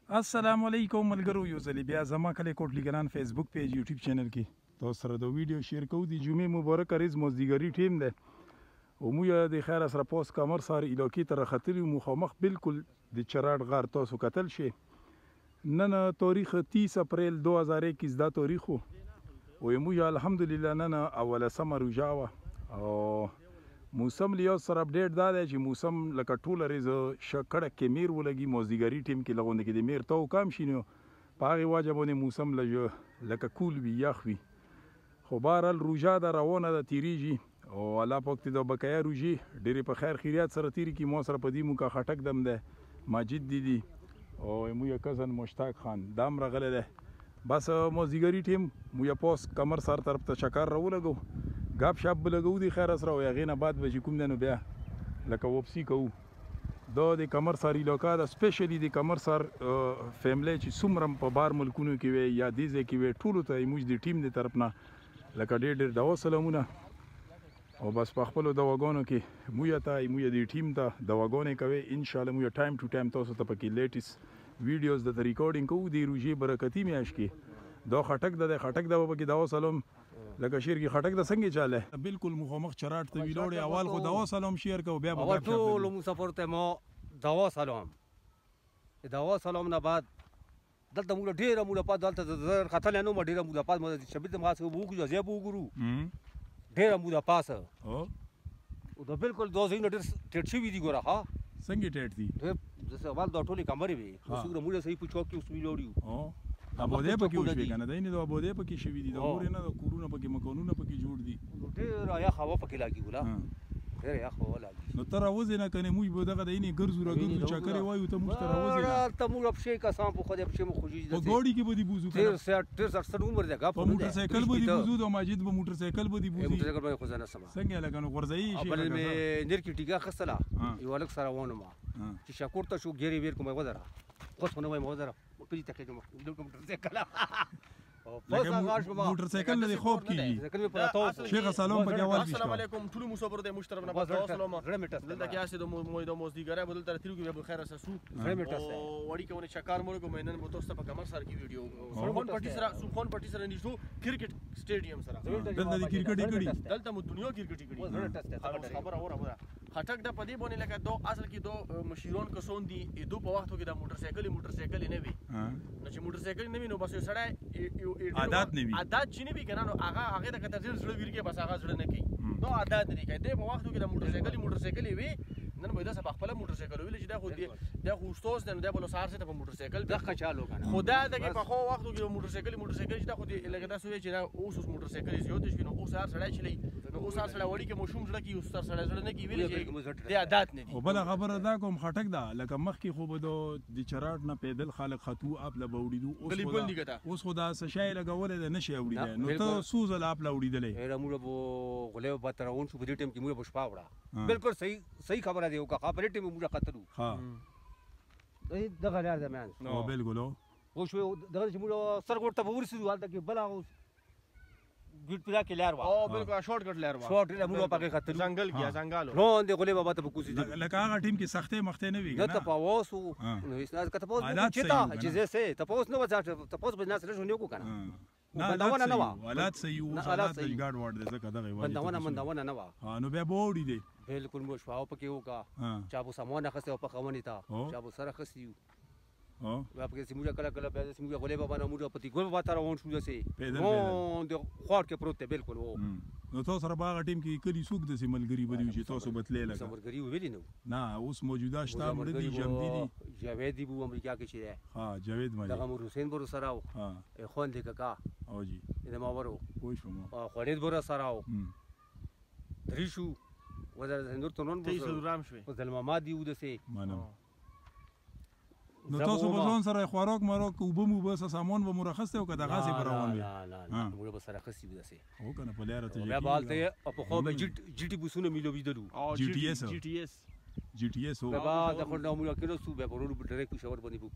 السلام علیکم ملګرو، یو ځلې بیا زما کلی کوټلی ګران فیسبوک پیج یوټیوب چینل کې تاسو سره د ویډیو شیر کوو. د جمعې مبارک ریز مازدیګري ټیم دی او موږ د خیر سره پوس کمر سره علاقې ته راختلي مخامخ بالکل د چراډ غار تاسو کتل شي. نن تاریخ 30 اپریل 2021 دا تاریخ و او موږ الحمدلله نن اوله سمه روژه وه او موسم لیاز سره اپډیټ دا دی چې موسم لکه ټوله ریزه کړک کې میر ولګي مازدیګري ټیم کې لغونده کې د میر تاو کم شي نو په هغې وجه باندې موسم لکه کول وي یخ وي. خو بهرحال روژه ده روانه ده تیریږي او الله پاک دې د بقایا روژې ډېرې په خیر خیریات سره تیرې کړي. ما سره په دې موکه خټک دم دی ماجد دیدي او موږ کزن مشتاق خان دام راغلی دی. بس مازدیګري ټیم موږ پوس کمر سر طرف ته چکر راولګو ګپ شپ به لګو د خیر سره او هغې نه بعد به چې کوم دی نو بیا لکه واپسي کوو. دا د کمر سر علاقه ده سپیشلی د کمر سر فیملی چې څومره په بار ملکونو کې وي یا دې ځای کې وي ټولو ته موږ د ټیم د طرف نه لکه ډېر دوا سلامونه او بس په خپلو دواګانو کې موږ ته موږ د ټیم ته دواګانې کوي. انشاءالله موږ ټایم ټو ټایم تاسو ته پکې لیټیسټ ویډیوز د ریکارډینګ کوو. د روژې برکتي میاشت کې دا خټک ده خټک ده پکې دوا سلام لکه شیر کې خټک د څنګه چاله بالکل مخامخ چراټ ته ویلوړې اول خو دوا سلام شیر کو بیا به ټول مسافر ته ما دوا سلام نه بعد دلته موږ ډېره موږ په دلته زر خطر نه موږ ډېره موږ په مده شبید ما څه وګورو ځای وګورو ډېره موږ پاسه او دا بالکل دوه زین ډېر ټټ شي دي ګوره ها څنګه ټټ دي زه سوال د ټولې کمرې وي اوس موږ صحیح پوښتنه کې اوس ویلوړیو ابوده پکې وشوي کنه دای نه د ابوده پکې شوي دي د اور نه د کورونه پکې مکانونه پکې جوړ دي ډېر یا هوا پکې لاګي ګولا ډېر یا هوا لاګي نو تر اوځي نه کنه موږ به دغه دیني ګرځو راګرځو چکرې وایو ته موږ تر اوځي نه ته موږ په شي کا سام په خو دې په شي مو خوږي په ګاډي کې به دی بوزو ډېر 60 عمر دی په موټر سایکل به دی بوزو د ماجد به موټر سایکل به دی بوزو موټر سایکل به خو ځنه سم څنګه لګنو ورځي شي خپل مې نیر کې ټیګه خسلا یو الک سره ونه ما چې شکر ته شو ګيري وير کومه وزره خو څونه وای وزره په دې تکې نو موټر سایکل موټر سایکل نه خوب کیږي شیخ سلام په اول السلام علیکم ټول مسافر د محترم نه تاسو سلام دلته کې اسې د موید مازدیګره بدل تر تیرو کې به خیر سره سو او وړي کوي چکر مور کوم نن مو تاسو په کمر سره کې ویډیو سلمان پټي سره نشو کرکټ سټیډیم سره دلته د کرکټ کړي دلته مو دنیا کرکټ کړي خبر اوره خټک د پدی باندې لکه دو اصل کې دو مشیرون کسون دي دو په وختو کې د موټر سایکل نه وي نو چې موټر سایکل نه وي نو بس سړی عادت نه وي عادت چې نه وي کنه نو هغه د کتر زړه ویر کې بس هغه زړه نه کوي نو عادت نه کوي د په وختو کې د موټر سایکل وي نن به دا سبا خپل موټر سایکل ویل چې دا خو استاد نه دا بل سار څه په موټر سایکل دغه چالو کنه خدا دغه په خو وختو کې موټر سایکل چې دا خو لکه تاسو چې دا اوس موټر سایکل زیات شي نو اوس هر سړی چلی نو اوس هر سړی وړي کې مشوم جوړه کی اوس هر سړی جوړه نه کی ویل چې دا عادت نه دي. او بل خبره دا کوم خټک دا لکه مخکې خو به د چراټ نه پیدل خالق خطو اپ له وړیدو اوس خدا سشای لګول د نشي وړیدل نو ته سوزل اپ له وړیدلې هر موږ په غلې په ترون شو په دې ټیم کې موږ بشپا وړه بالکل صحیح خبره دی او کا خبره ټیم موږ قتلو ها دغه لار ده مان نو بالکل او شو دغه چې موږ سرګور ته ورسېدو حالت کې بلا اوس ګټ پیدا کې لار وا او بالکل شارټ کټ لار وا شارټ موږ پکې خطر ځنګل کې ځنګالو نو د غلې بابا ته کوسي لکه هغه ټیم کې سختې مخته نه وي ګټه پاوسو نو اسناد کته پاوس چې تا چې زه ته پاوس نو وځه ته پاوس به ناس له شو کنه نه بندونه نه وا حالات صحیح او حالات د ګارد ورډ د زکه دغه بندونه نه وا ها نو بیا بوډی دی بالکل مو شواو پکې وکا چا بو سامان خسته په خوونی تا چا بو سره خسیو بیا پکې سیموجا کله بیا سیموجا غلې بابا نه موږ پتی ګل بابا تر اون شو دسه نو د خوړ کې پروت بالکل وو نو تاسو سره باغ ټیم کې کلی سوق د سیملګری بده چې تاسو بتلې لګا سمرګری ویلی نو نه اوس موجوده شته مړ دي جمدي دي جاوید دی بو امریکا کې چې ها جاوید مې دغه مور حسین بور سره ها خوان دې کاکا او جی دې ما ورو پوه شوم خالد بور سره او دریشو وزر هندور تونون بو رام شوي او دلماما دی ودسه منم نو تاسو په ځون سره خوراک مروک او بمو بس سامان به مرخصته او کدا غاسي براون وي نه موږ به سره خسي ودسه او کنه په لاره ته بیا بالته په خو به جی ټي بوسونه میلو ویدلو جی ټي اس او بابا د خو نو موږ کړو سو به ورو ډایرکټ شاور باندې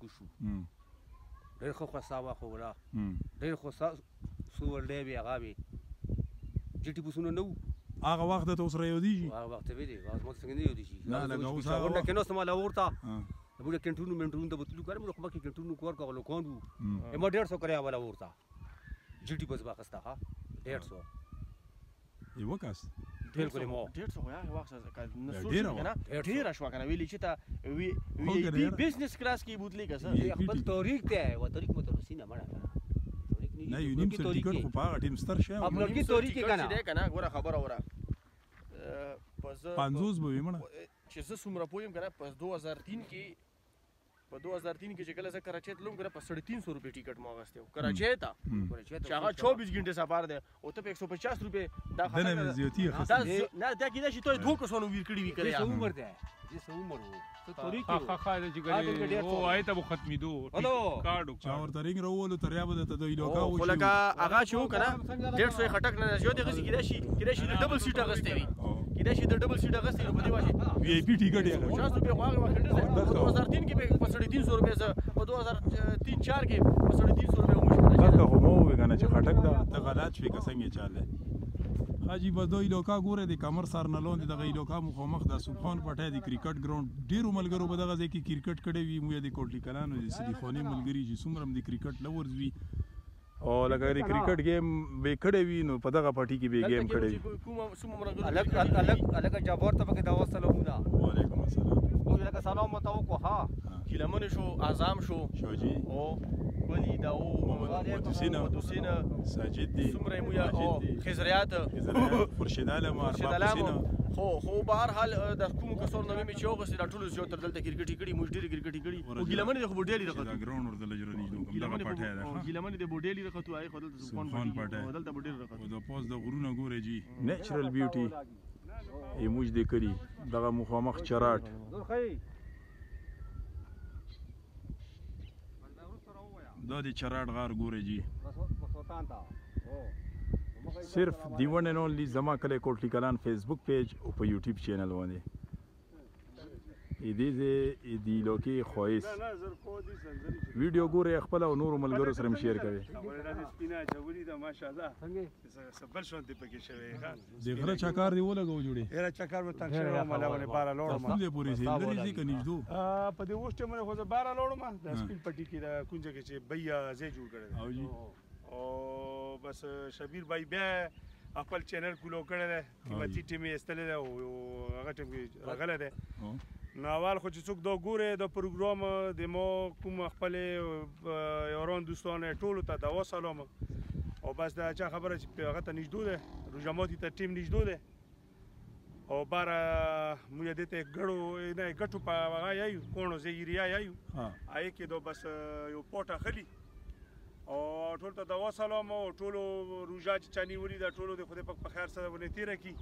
وکړو ډېر خو خاصه خو را ډېر خو سو ورلې بیا غاوي جی ټي بوسونه نو هغه وخت ته اوس را یو دي هغه وخت ویلي واز مو څنګه نه یو دي نه لګاو سره نه کنه سم لا ورته موږ کنټرول منټرول د بتلو کار موږ مکه کنټرول کور کولو کوندو ما 150 کریا ولا ورتا جی ټی بس باخستا ها 150 یو کاس بالکل مو 150 خو یا وخت کنه ډیر شو کنه ویلی چې تا وی بزنس کلاس کې بوتلی کسه خپل طریق ته و طریق مو ته سینه مړه نه یو نیم سر ټیکټ خو په ټیم ستر شه خپل کی طریق کنه ګوره خبره وره پس 50 به ومنه چې زه څومره پویم کنه پس 2003 کې په 2003 کې چې کله زه کراچۍ ته لوم کنه په 350 روپے ټیکټ ما غوښته کراچۍ ته چې هغه 24 غنټه سفر دی او ته په 150 روپے دا خبره نه زیاتی خاصه نه دا کېده چې ته دوه کسانو ویر کړی وی کړی څه عمر دی څه عمر وو څه طریق ها خاله چې ګړې او آیته به ختمې دو کارډ چا ورته رنګ راولو تر یا به ته د لوکا و خو لکه هغه چې و کنه 150 خټک نه زیات غسی کېده شي د ډبل سیټ غسته وي کېده شي د ډبل سیټ غسته په دی واشه وی آی پی ټیکټ یې 50 روپے خو هغه وخت 2003 کې په 350 روپے په 2003 4 کې په 350 روپے ومشکل ځکه خو مو وګنه چې خټک دا ته غلط شوی کسنګ چاله حاجی بدوی لوکا ګوره د کمر سر نه لوند د لوکا مخامخ د سبحان پټه د کرکټ ګراوند ډیرو ملګرو په دغه ځای کې کرکټ کړي وي مو د کوټلی کلانو د سړي خوني ملګری چې څومره د کرکټ لورز وي او لکه د کرکټ گیم به کړي وي نو په دغه پټي کې به گیم کړي الګ جابور ته پکې دا وسلامونه وعلیکم السلام او لکه سلام متوقع ها کلمن شو اعظم شوجي او ولی دا او مدوسینا ساجد دی سمره مو یا او خزریات خورشید علم خو بهر حال د کوم کسور نومې می چې اوغه سره ټول زیو تر دلته کرکټي کړي موږ ډېری کرکټي کړي او ګیلمن د بوډېلی راغلی دا ګراوند ورته لجرنی دوه دغه پټه ده ګیلمن د بوډېلی راغتو آی خدل سبحان پټه دلته بوډېلی راغتو د پوز د غرونه ګوره جی نیچرل بیوټي ای موږ دې کړی دغه مخامخ چراټ دا د چراټ غار ګوره جی صرف دی ون اینڈ اونلی زما کلی کوټلی کلان فیسبوک پیج او په یوټیوب چینل باندې دې دی لوکی خوایس ویډیو ګوره خپل او نور ملګرو سره شیر کوي سپینا جوړی دا ماشاءالله څنګه سبل شون ته پکې شوی ښا د غره چکار دی ولګو جوړي هر چکر به تنگ شوی مالا ولې بار لوړم خپل پوری سي لري ځکه نږدو په دې وشته مې خو بار لوړم د سپیل پټی کې دا کونجه کې چې بیا زې جوړ کړل او جی او بس شبیر بھائی بیا خپل چینل کولو کړل قیمتي ټیم یې استل او هغه ټیم کې راغله ده نو اول خو چې څوک دا ګوره د پروګرام د مو کوم خپل یاران دوستان ټولو ته دا وسلام او بس دا چا خبره چې هغه ته نږدې ده روجماتي ته ټیم نږدې ده او بار مو یې دته ګړو نه ګټو په هغه یایو کونو زیریا یایو آی کې دو بس یو پټه خلی او ټول ته دا وسلام او ټولو روجا چې چانی ولې دا ټولو د خدای پاک په خیر سره ونه تیر کی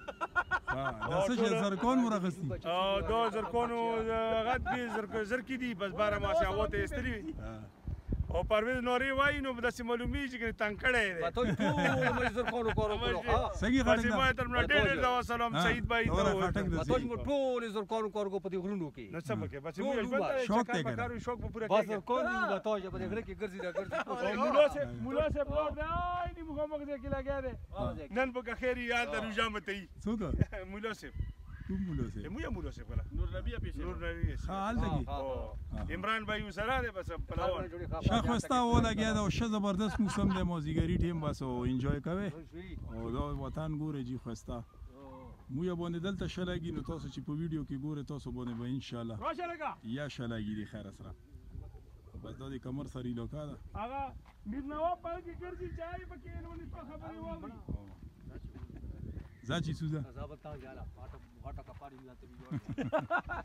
دا څه زرکون مرغستی دو زرکونو غد به زرکی دي بس بار ما سي اوته استری او پرویز نوري وای نو د معلومي چې تنکړې ده ته ټول مې زرکونو کورو سګي غړي ما تر ډېر دا سلام سعید بھائی ته ټول ټول زرکونو کورو په دې غرونو کې نو څه بکه بس موږ شوق ته کارو شوق په پوره بس زرکونو به تاسو په دې غره کې ګرځي دا ګرځي مولا سے بلوټ دی آی دی مخامخ دې کې لګیا ده نن په خیر یاد د روجا متي څوک مولا سے کوم مولا سے مو یا مولا سے بلا نور نبی پیسه نور نبی حال دګي عمران بھائی سره ده بس پلاوان شیخ وستا ولا گیا دا ش زبردست موسم ده موزیګری ټیم بس او انجوای کوي او دا وطن ګوره جی خوستا مو یا باندې دلته شلګي نو تاسو چې په ویډیو کې ګوره تاسو باندې به ان شاء الله راشه لګا یا شلګي دی خیر سره بس دا د کمر سری لوکا دا هغه میر نواب په کې ګرځي چای پکې نو نس خبري وایي زاچی سوزا عذاب تا جالا غټه کپاری ملاته ویډیو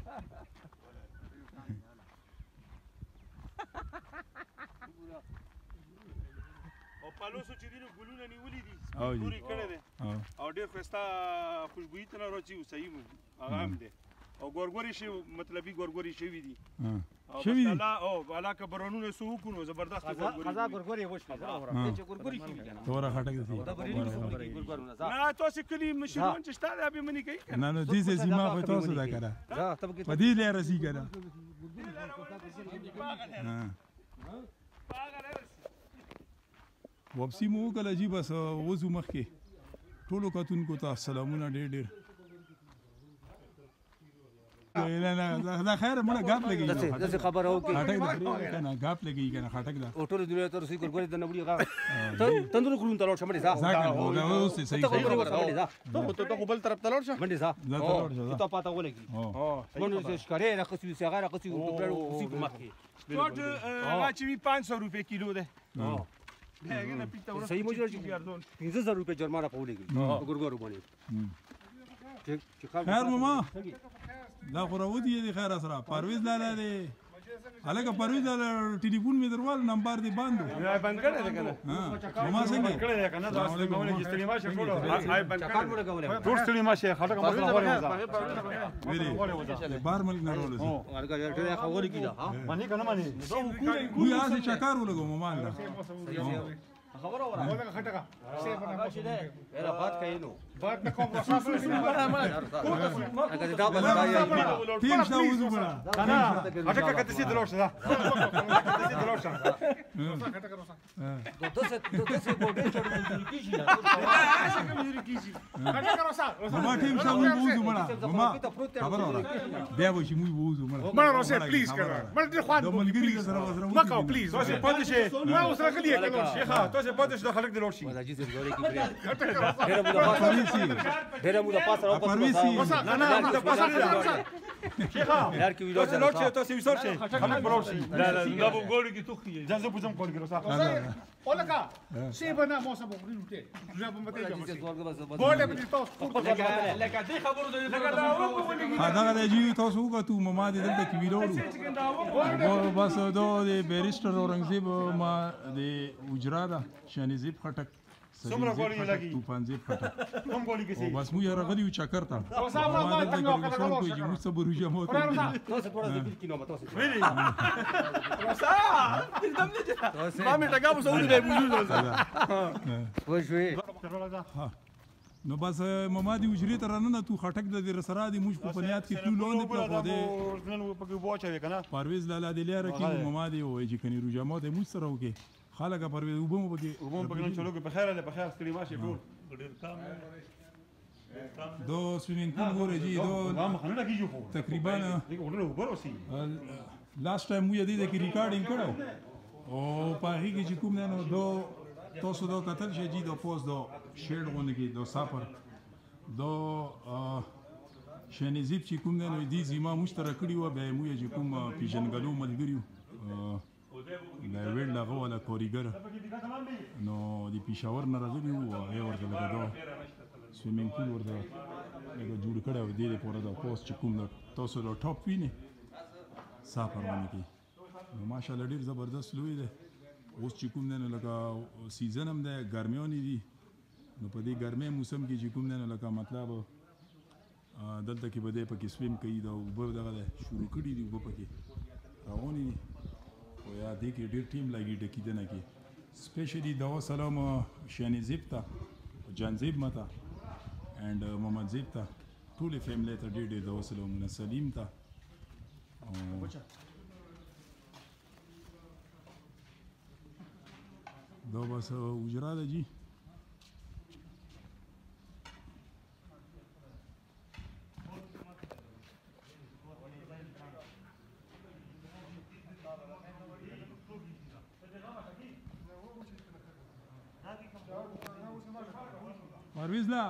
او پالوسو چې دینو ګلونه نیولې دي او جی پوری کړه ده او ډېر خستا خوشبوئی تنه راځي او صحیح مو هغه هم ده او ګورګوري شي مطلبي ګورګوري شوی دي شوی الله او علاقه برونونه سو کو زبردست ګورګوري خزا ګورګوري وښه چې ګورګوري شي کنه تورا خټک دي دا بریلی خبرې ګورګورونه نه تاسو کلی مشرون چې ستاره به منی کوي نه نو دې سیما په تاسو دا کړه دا تب کې په دې لاره سي کړه واپسی مو کله جی بس وځو مخ کې ټولو کتونکو ته سلامونه ډېر نه دا خیر مړه غاپ لګي داسې خبره وکړي خټک دا کنه غاپ لګي کنه خټک دا او ټول دنیا ته رسې ګورګورې د نبړي غا تندور کړون تلور شمړې ځه دا اوس صحیح ته خو بل طرف ته لاړ شه منډې ځه ته پاته ولګي منډې ښکارې راخصي سیګار راخصي ټوپړو خصي په مخې ټوټ راچې 500 روپے کیلو ده صحیح مجرد 15000 روپے جرمانه په ولګي ګورګورو باندې خیر ماما دا خو راودي دی خیر سره پرویز لاله دی هلکه پرویز لاله ټلیفون مې دروال نمبر دی باندې بند کړی دی کنه ماما څنګه کړی دی کنه دا څنګه ولې ستړي ماشه ټول بند چکر مړه کوله ټول ستړي ماشه خټک مړه وره ویری بار ملک نه رول سي هلکه ډېر خبرې کیدا ها مانی کنه مانی وی اسه چکر ولګو ماما دا خبره وره ولا خټکا سی بنا راشي ده اله بات کینو بات نه کوم وساس هغه دا بلای تیم شته وځو بڑا کنه خټکا کته سي دروښه دا کته سي دروښه دوسه بوډه چړې کیږي خټکا روسا ماما ټیم شته وځو بڑا ماما خبر اورا بیا وشي مو وځو بڑا مړه روسه پلیز کنه مړه خوان د ملګری سره سره مکو پلیز روسه پاتې شي ما اوسره خلی کنه شيخه تاسو پاتې شو خلک د لوړ شي ولا جیز ګورې کی ډېر مو د پاسه راو نه د پاسه شيخه یار کی ویډیو تاسو لوړ شي تاسو وسور شي خلک بلوړ شي لا بو ګوري کی توخی ځان بوزم کول کړو صاحب Olha سی بنا موسه بغري وته جواب مته جیز جامه ګورګ بس بوله په تاسو لکه دې خبرو د دا د جی تاسو وګتو ماما دې دلته کې ویلوړو بس دا د بیرستر اورنګزیب ما د اجرا ده شانزیب خټک څومره ګولې لګي توپانزیب خټک کوم ګولې کې سي بس مو یې راغلی و چکر ته صاحب ما ته نو څو کوی چې مو صبر وجه مو ته تاسو په دې کې نو تاسو ویلي ما مې ټکا په سعودي به موجود وښوي نو بس ماما دی اجرې ته رانه تو خټک د رسرا دی موږ په بنیاد کې ټول لون په خوده نن په کې بوچا کنه پرویز لاله دی لاره کې ماما دی وای چې کني روجامو ته موږ سره وکي خلک پرویز وبم پکې نن چلو کې په خیر له په خیر ستړي ماشه ټول دو سویمینګ پول ګورې جی دو ما خنه کیږي خو تقریبا دغه وړو وبروسي لاست ټایم مو یې دې کې ریکارډینګ کړو او په هغه کې چې کوم نه دو تاسو دا کتل شي جی د پوز دو شیډ غونډه کې دو سافر دو شنیزیب چې کوم نه دي زما مشترک کړی و به مو چې کوم پیژنګلو ملګریو دا ویل لا غواله کوریګر نو دی پېښور نه راغلی و هغه ورته لګا دو سویمینګ پول ورته لګا جوړ کړو دی پورا دا پوز چې کوم تاسو دا ټاپ ویني سافر باندې کې ماشاءالله ډیر زبردست لوی دی اوس چې کوم نه لکه سیزن هم ده ګرمیونی دي نو په دې ګرمۍ موسم کې چې کوم نه لکه مطلب دلته کې بده پکې سویم کوي دا وب دغه شروع کړي دي وب پکې راونی او یا دې کې ډیر ټیم لګي ډکی دنه کې سپیشلی دا سلام شانی زیب ته جان زیب متا اند محمد زیب ته ټول فیملی ته ډیر ډیر دا سلامونه سلیم ته دا بس اجرا ده جی پرویز لا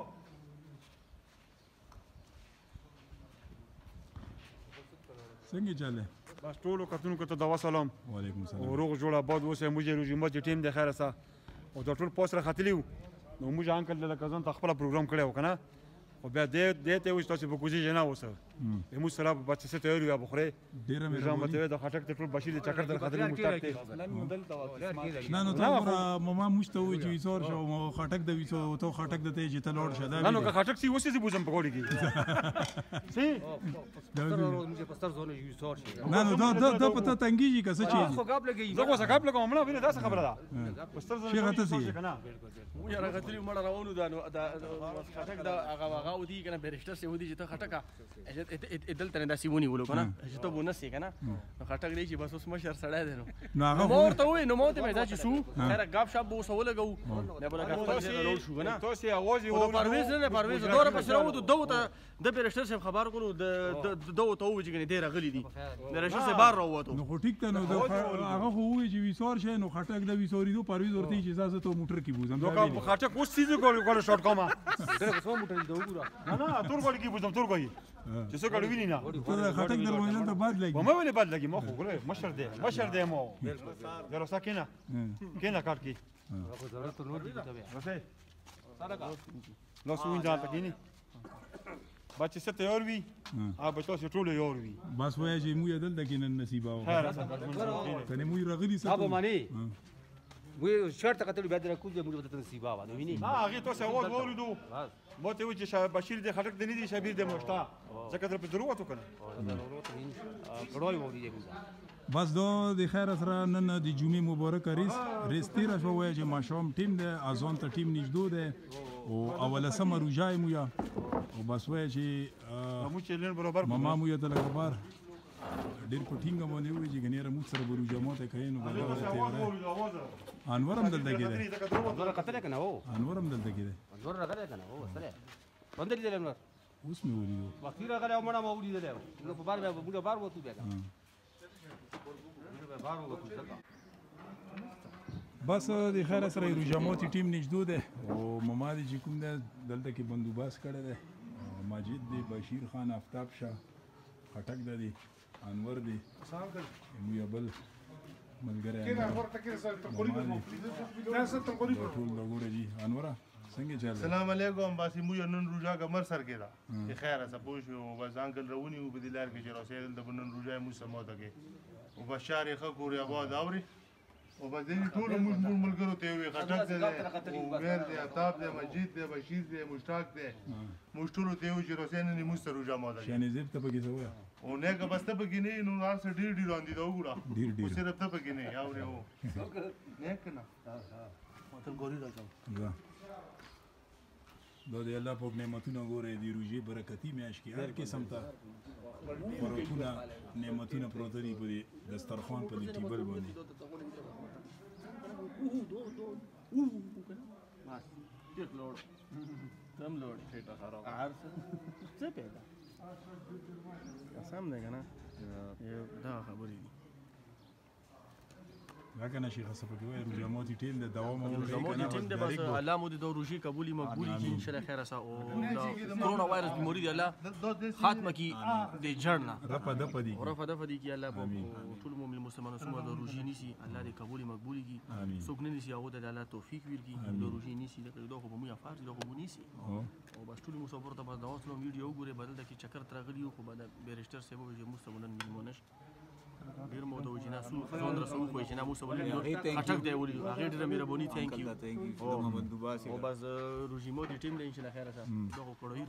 څنګه چاله بس ټولو کتونکو ته دوا سلام وعلیکم السلام روغ جوړ آباد اوسه موږ رژیمت ټیم د خیره سره او دا ټول پوسټ راختلیو نو موږ انکل له کزن ته خپل پروګرام کړو کنه او بیا دې ته وښه تاسو په کوزي جنا وسه موږ سره بچ څه ته یو بخره ډیره مې نظام ته د خټک ته ټول بشیر چکر در خاطر مشتاق ته نه نو تا ماما مشته وي چې وسور شو خټک د وسو تو خټک د ته چې تلور شدا نه نو که خټک سی وسه بوزم پکوړی کی سی مجھے پستر زونه یو سور شي نه نو دا پته تنګیږي که څه چی خو غاب لګي زه کو سکاپ لګوم نه ویني دا څه خبره ده پستر زونه شیخ ته سي مو یاره غتلی مړه روانو دا خټک دا هغه ودی کنه بیرشتر سي ودی چې ته خټکا اجازه دلته نه داسې ونیولو که نه چې ته به ونسې که نه نو خټک دی چې بس اوس مشر سړی دی نو هغه ما ورته ووایي نو ما ورته وایي دا چې شو خیره ګاپ شاپ به ورسره ولګوو بیا به لکه خپل ځای ته روډ شو که نه تاسې اواز یې خو د پرویز نه پرویز دوره پسې راووتو ده ورته د بیرشتر صاحب خبر کړو ده ورته ووایي چې ګنې دی راغلي دي بیرشتر صاحب بار راووتو نو خو ټیک ته نو هغه خو وایي چې ویسار شي نو خټک د ویسارېدو پرویز ورته چې زه ته موټر کې بوزم خاټک اوس څه کوله شارټ کومه ډېر څو موټر دي وګوره نه تور کولی کې بوزم تور کوي چې څه کړو ویني نه ته خټک دروازه ته باد لګي ما ولې بد لګي ما خو ګوره مشر دی مو زرا ساکینه کینه کار کی ضرورت نور دي ته رسې لاسو وینځه تکینی بچ څه تیار وي هغه تاسو ټول یار وي بس وایي چې موږ دلته کې نن نصیب او کنه موږ راغلي څه صاحب مانی وی شرط کتل بیا در کوم موږ ته نصیبا و ویني هغه تاسو اول وریدو ما ته وی چې بشیر د خټک د نه دي شبیر د مشتا ځکه در په ضرورت وکنه کړوي مو دي بس دو د خیر سره نن د جمعې مبارک ریس تیر شو وایي چې ماشوم ټیم ده ازون ته ټیم نږدې ده او اوله سم روجای مو یا او بس وایي چې مو چې لن برابر ماما مو یا د لګبار ډیر په ټینګه باندې وایي چې غنیره مو سره بروجا ماته کوي نو انورم دلته کې ده انور کتل کنه او انورم دلته کې ده انور راغلی کنه او سره باندې دې انور اوس مې ولیدو وختي راغلی او مړه ما ولیدل نو په بار بیا موږ بار وته بیا بس د خیر سره روجاماتي ټیم نږدې ده او ممادي چې کوم ده دلته کې بندوباس کړی ده ماجد دی بشیر خان آفتاب شاه خټک دی انور دی مو یو بل ملګری ټول لګوره جی انوره څنګه چل السلام علیکم باسي مو نن روجا کمر سر کې دا خیر اسه پوښ او بس انکل رونی او بدلار کې چې راسل د نن روجا مو سموته کې او بشار یې خکوري آباد اوري او بس دې ټول ملګرو ته وي خټک دی او مېر دی آفتاب دی مجید دی بشیر دی مشتاق دی مشټول ته وي چې راسل نه مو سره روجا ماده شانې زیب ته پکې سویا او نه که بس ته پکې نه نو نار سره ډیر راندي دا وګړه ډیر صرف ته پکې نه اوري او نه کنه ماته ګوري راځم دا د الله په نعمتونو ګوره دی روزي برکتی میاش کې هر قسم ته ورکونه نعمتونه پروت دي په دسترخوان په ټیبل باندې تم لوړ ټیټه خراب عارف څه پیدا قسم نه کنه یو دا خبرې دي لکه نشي خاصه په کوي روجاماتي ټیم د دوام او روجاماتي ټیم د بس الله مو د روجي قبولي مقبولي کی ان شاء الله خیر اسا او کورونا وایرس بیماری دی الله خاتمه کی د جړنا رفع دفع دی کی الله په ټول مومن مسلمانانو سره د روجي نيسي الله دې قبولي مقبولي کی څوک نه نيسي هغه د الله توفیق ورکړي د روجي نيسي د خو به مو یا فارز د خو نيسي او بس ټول مسافر ته بس دا اوس نو ویډیو وګوره بدل د کی چکر ترغلی خو بعد بیرشتر سیبو چې مستمنن میلمونش ډیر مو ته وجنا سو څوند رسو خو چې نه مو سره اٹک دی ولي هغه ډیره مهرباني ثانک یو محمد دوباسي او بس روجیمو دی ټیم له ان شاء الله خیر سره دغه کړهی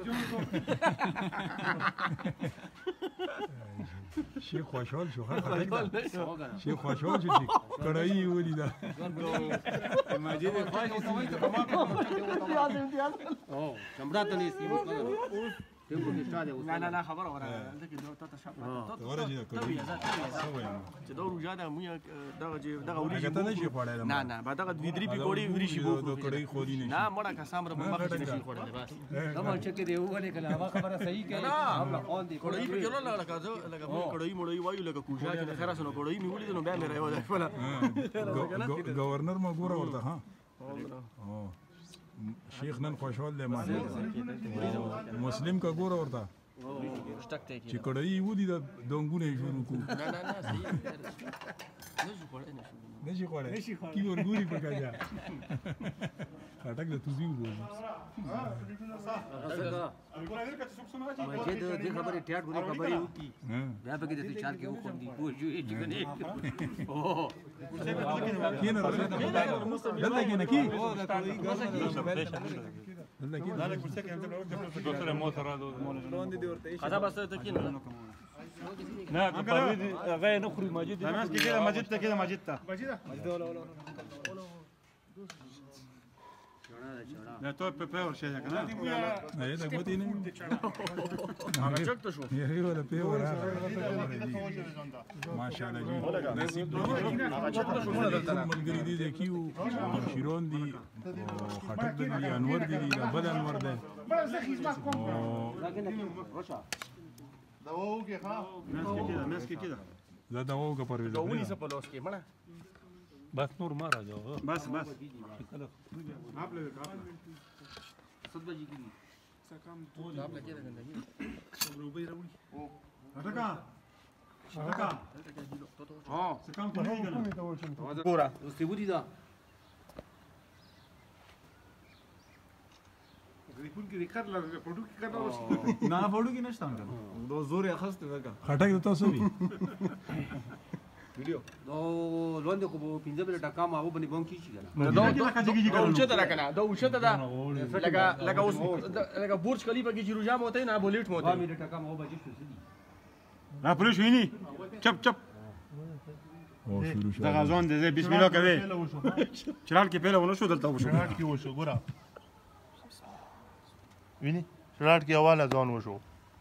راځي شیخ خوشحال شو شیخ خوشحال شو کړهی ولیدا ماجد خوای ته وای ته او کمرات نه سی ته په نشاده اوس نه خبر اوره دغه دوه ته شپ ورجه کړی چې دا روجاده مو دغه وري ته نشي خوړای نه با دغه دوی درې پیګوړي وري شي بو کړی خو دي نه مړه قسم رب مخ چې نشي خوړای بس دا مونږ چې دی وګورې کله هغه خبره صحیح کوي خپل اون دي کړی پیګوړه لکه کړی مړی وایو لکه کوشا کې خیر سره کړی می ولې نو بیا مې راو ده فلا گورنر ما ګوره ورته ها شیخ نن خوشحال دی مسلم کا ګوره ورته چې کړهی ودی د دونګونه شروع کو نشي خوړای کی ورګوري پکاجا خټک د توزیو بوزي مجید دې خبرې ټیاټ غوړي خبرې وکي بیا پکې د چال کې وخم دي بو جو چې کني او کینه راځي دلته کې نه کی دلته کې لا کوڅه کې هم ته دوسره مو سره روان دي ورته خدا بس ته کینه نه پروید هغه نه خوري ماجد ناس کې کده ماجد ته ماجد ولا دا تو په ورشه کنه نه دا ګوتی نه هغه چک ته شو یې ولا په ورا ماشاءالله جی نصیب هغه چک ته شو ملګری دي چې کیو شیرون دي خټک دي انور دي بل انور ده دا وګه ها مس کې کده دا دا وګه پرويز دا ونی څه په لوس کې مړه بس نور ما راځو بس بس صد بجې کې آپ لګي راغلی هټکا هټکا ها څه کم ته نه کنه ګوره دوستي ودی دا نه فوټو کې نشته انګل دو زور اخسته وکړه خټک تاسو وی دو لوند کو پینځه بل ټکا ما و بني بون کی شي کنه دا اوچته ده کنه دا اوچته ده لکه اوس لکه برج خلیفه کې چې روجا موته نه بولیټ موته مې ټکا ما و بچی شو لا پولیس ویني چپ چپ او شروع شو دا غازون دې بسم الله کوي چرال کې پهله ونه شو دلته وشو شراټ کې وشو ګوره ویني شراټ کې اواله ځان وشو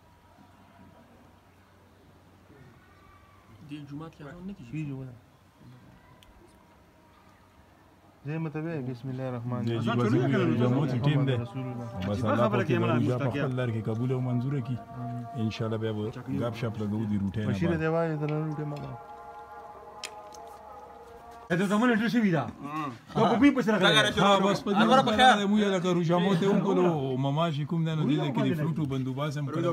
دی جمعات کې اذان نه کیږي زي ما تبع بسم الله الرحمن جی الرحيم بس جمهور ټیم ده رسول الله بس الله پاک دې په خپل لار کې قبول او منظور کړي ان شاء الله به غاب شپ لګو دي روټه بشیر نه دی وای د لوري ما دا زمون انټر شي دا دا په پی پسره راغلی ها بس په دې باندې مو یلا کړو جامو ته وکړو ماما شي کوم نه دي کې فروټو بندوباس هم کړو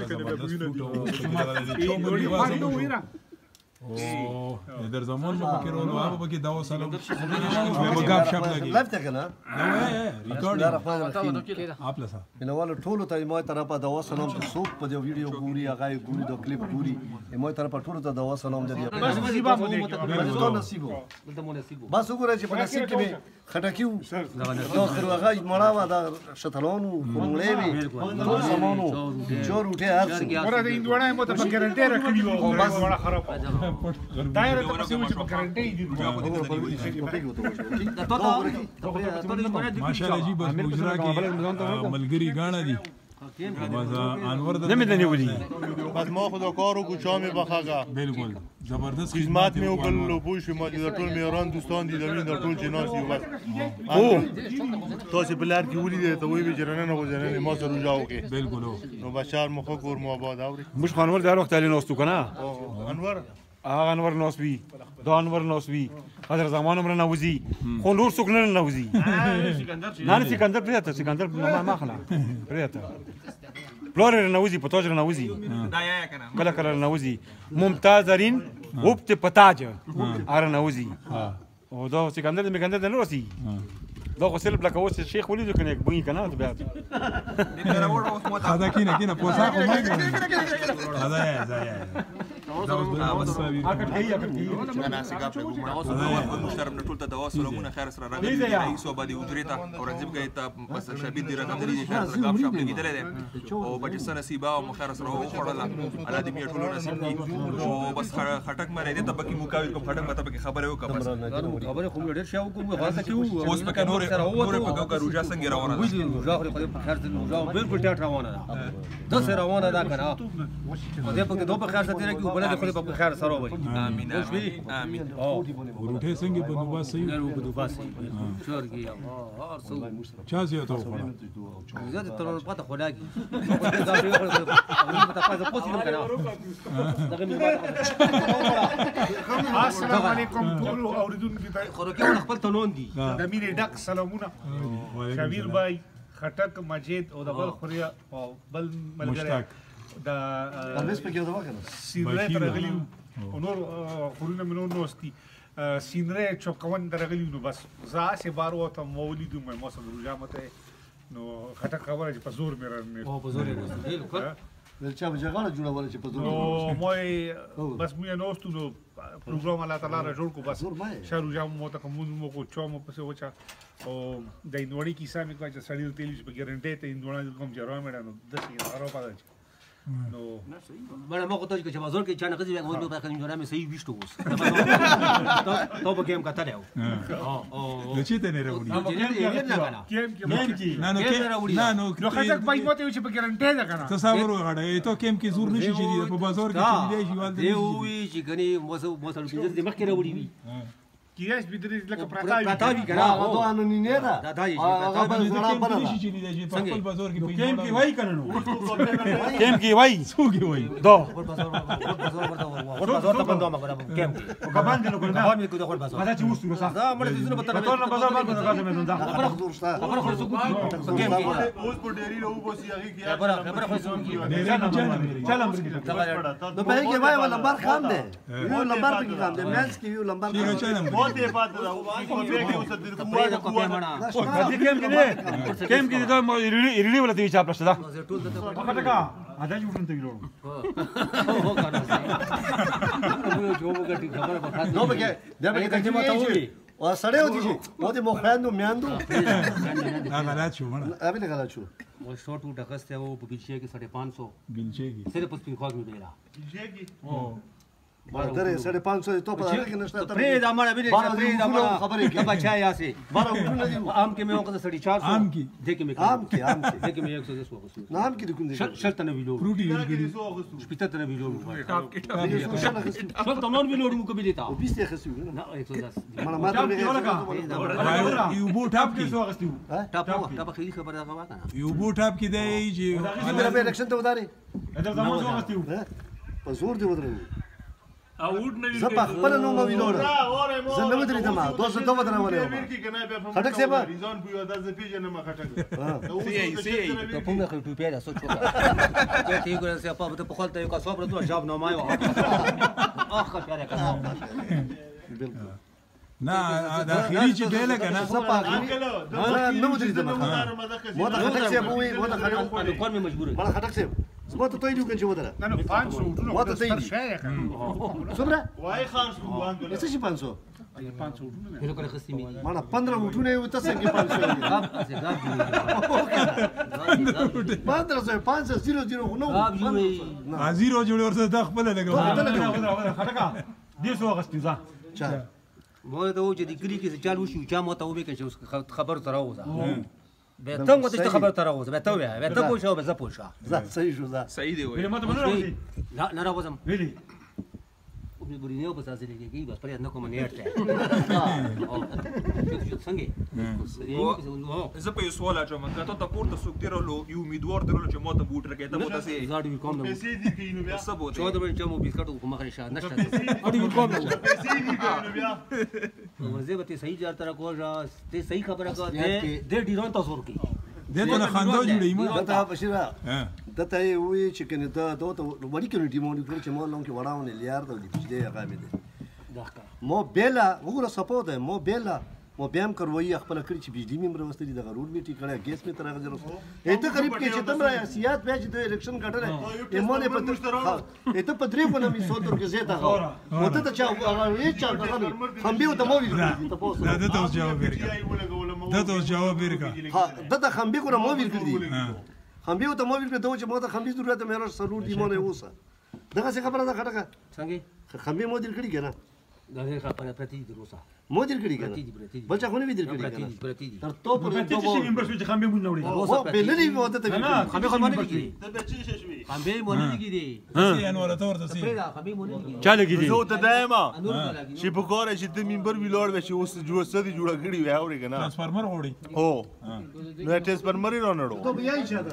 ماشاءالله او در زمان مو کې ورو هغه به کې داو سلام مو غاب شپ لګي لایف ته کنه ریکارډ آپ لسا نوال ټولو ته مو طرفه دوا سلام څوک په دې ویډیو ګوري هغه ګوري د کلیپ ګوري مو طرفه ټولو ته دوا سلام دې بس نصیب مو ته نصیبو دلته مو نصیب بس وګورئ چې په نصیب کې خټکیو نو خرو هغه مړه وا دا شتلونو خورولې وي ټول سمونو جوړ اٹھه هر څه ورته د انډوانه مو ته په ګارانټي راکړي وو بس وړه خراب دایره ته څه چې په ګارانټي دي ماشاءالله جی بس گجرا کې ملګری غاڼه دي بس انور د نه مې دني ودی بس ما خدا کارو کو چامه بخاګه بالکل زبردست خدمت مې وکړل پوه شو ما د ټول میران دوستان دي د ټول جناس یو بس او تاسو په لار کې ولې ته وی بجرنه نه وځنه ما سره راو کې بالکل نو بشار مخ کور مو آباد اوري مش خانور دار وخت علي نوستو کنه انور انور نوسبي دا انور نوسبي حضرت زمان عمر نوزي خو نور څوک نه نوزي نه سکندر پریاته سکندر ما خلا پریاته پلور نوزي پتوج نوزي کله کله نوزي ممتازرین وبت پتاج ار نوزي او دا سکندر مکندر نه نوسي دا خو سلب لکه اوس شیخ ولید کنه یک بوی کنه بیا هذا كينا بوسا او ما هذا يا انا سيقاب مشترم نټول ته دوا سلامونه خیر سره راغلی رئیس او باندې وجريتا او رنځب کې ته بس شبید دی رقم دی خیر سره غاب شپ لګیدل دي او بچ سره نصیبا او خیر سره وخړل الله دې میټول نصیب کی او بس خټک مې دې ته بکی مقابل کوم خټک مته بکی خبره وکړه بس خبره خو ډیر شاو کوم غلطه کیو اوس پکې نور په کوګه روجا څنګه روانه ده روجا خو په خیر دې روجا بالکل ټاټ روانه ده د سره روانه ده کنه او دې په دوه په خیر سره کې بل دې خو په خیر سره وي امين امين او روټه څنګه بندوباس صحیح نه بندوباس شورګي هر څو چا زیاته وکړه زیاته تر پته خلاګي دا په تاسو پوسټ کنه السلام علیکم ټول اوریدونکو ته خورکه خپل تلون دي د مینې ډک سلامونه شبیر بای خټک مجید او د بل خوریا او بل ملګری د پرمیس په کې دا وکړه سینره ترغلی او نور خورونه منو نوستي سینره چوکون درغلی نو بس زاسه بارو ته مولید مې موسم روجامته نو خټک خبره چې په زور مې رانه او په زور یې بالکل چا به جګړه جوړول چې په زور نو مې بس مې نوستو نو پروګرام الله تعالی را جوړ کو بس شارو جام مو ته کوم مو کو چوم په څه وچا او د انوړی کیسه مې کوي چې سړی تل په ګارانټي ته انوړا کوم جوړا مې نه د څه غره پاره نو بڑا ما کوته چې بازار کې چانه غزي وای په خنجو نه مې صحیح وشته اوس ته به گیم کته له نو چې ته نه راوړي کیم نه نو نو خټک پای ماته چې په ګارانټي ده کنه تصور وغړې ته کیم کې زور نشي چې په بازار کې چې دی شي والده دی وی چې غني موسل کې د مخ کې راوړي وي کیاس بدري لکه پرتاوي کنه هغه انو نه ده دا دی هغه بل زړه بل نشي چې دی په خپل بازار کې کیم کې وای کنه نو کیم کې وای څوګي وای دو بازار ته بندو ما ګرام کیم کې کبان دي نو کنه کبان می کو د خپل بازار ما چې وستو رسا دا مړ دې نه پته ټول بازار باندې راځي مې دا خبره خور شته خبره خو څه کیم کې اوس په ډېری له وبو سي هغه کې خبره خو څه چلم نو په کې وای ولا لمبر خام ده یو لمبر په کې خام ده مینس کې یو لمبر बहुत ही बात है वो पे के उस दिन په دې کو په مړه دې کیم کې دې کیم کې دا ریلی ولا دی چا پلس دا ټول ته خټکا ادا جوړن ته ویلو هو کنه نو جو وګټي خبره په خاطر نو به کې دا به کې ما ته وی او سړی و دي چې مو دې مو خاندو میاندو غلط شو مړه ابي نه غلط شو वो शॉट टू ढकसते वो पीछे के 550 بلچېږي सिर्फ उस पिन खोज में बेला درې 550 ته په هغه کې نشته پرې دا مړه به پرې دا مړه خبرې کې بچا یا سي بارا وټونه دي عام کې مې وکړه 450 عام کې دې کې مې عام کې دې کې مې 110 وکړه نام کې کوم دي شرط نه ویلو فروټي ویلګړي شپته نه ویلو ټاپ کې شرط نور ویلو مو کوي دیتا او 20 ته خسو نه 110 مړه ماته به یو بو ټاپ کې ټاپ خېلی خبره دا غوا کنه یو بو ټاپ کې دی چې دا به الیکشن ته وداري دا زموږ وغستیو په زور دی ودرو اوټ نه زه په خپل نوم وینور زه نو درې دما 200 ته ودرم ولې خټک سیب ریزون بو دا ز پیجن ما خټک سی ته په مخ ټو پیدا سوچ وکړه ته یې ګره سي په په خپل ته یو کا صبر ته جواب نه مایو اخ پیاره کا نه دا اخیری چې دی لکه نه زه په اخیری نو درې دما مو ته خټک سیب وې مو ته خټک کون مې مجبور مړه خټک سیب زما ته توي لوګن چې ودره نه 500 وټونه مو ته توي څومره وای خان شو وانګل څه شي 500 500 وټونه هلو کړه خستی مې مړه 15 وټونه یو ته څنګه 500 500 زیرو جوړ ورته د خپل لګو خټکا دې سو غستې ځه چا مو ته و چې د کلی کې چالو شو چا مو ته و به کې خبر تر اوسه به ته مو ته خبر تر اوسه به ته وې به ته پوښاو به زه پوښا صحیح شو ځه صحیح دی وای ما ته منو راځي نه نه راوځم ویلي او به بورینیو په تاسو لګي بس پرې نه کوم نه اړته څنګه زه په یو سوال اچوم که ته ته پورته څوک تیرلو یو امیدوار درلو چې ماته بوټ راکې ته مو تاسې زاډو کوم نه پیسې دي کینو بیا څه بوته 14 باندې چمو بیسکټو کوم مخه شاد نشته اډو کوم نه پیسې دي کینو بیا ورځې به ته صحیح جار تر کوجا ته صحیح خبره کو دې ډیرون تاسو ورکی دته نه خندا جوړي ما دته بشیرا دته وی چې کنه دا ته وړي کمیټي مونږ کړ چې مو لون کې وړاونه لیار د بجلی هغه مې ده مو بیلا وګوره سپورټ مو بیلا مو بیم کروي خپل کړی چې بجلی مې مروستري د غرور میټي کړه ګیس مې تر هغه ضرورت ایته قریب کې چې تم را سیاست به چې د الیکشن کټره ایمونه په ایته په درې په نامې سوتر کې زیاته هو ته ته چا هغه چا هم به ته مو وی تاسو دته اوس جواب ورکړه دته اوس جواب ورکړه ها دته هم به کوم مو وی کړی هم به ته مو وی کړی ته چې مو ته هم به ضرورت مې راځ سرور دی مونږ اوسه دغه څه خبره ده خټکه څنګه هم به مو دل کړی کنه دا نه خبره پرتی دی روسا مو دل کړی کنه بل چا خو نه وی دل کړی کنه پرتی دی تر تو پر ته چې ممبر شو چې خامې مونږ نوړي او بللی وو ته خامې خو باندې کیږي ته به چې شوي خامې مونږ نه کیږي سي انور ته ورته سي پرې دا خامې مونږ نه کیږي چا لګی دي زه ته دایما چې په کور چې ته ممبر ویلوړ وې چې اوس جوړ سدي جوړ کړی وې اورې کنه ترانسفارمر وړي هو نو ټرانسفارمر یې رانړو تو بیا یې چاته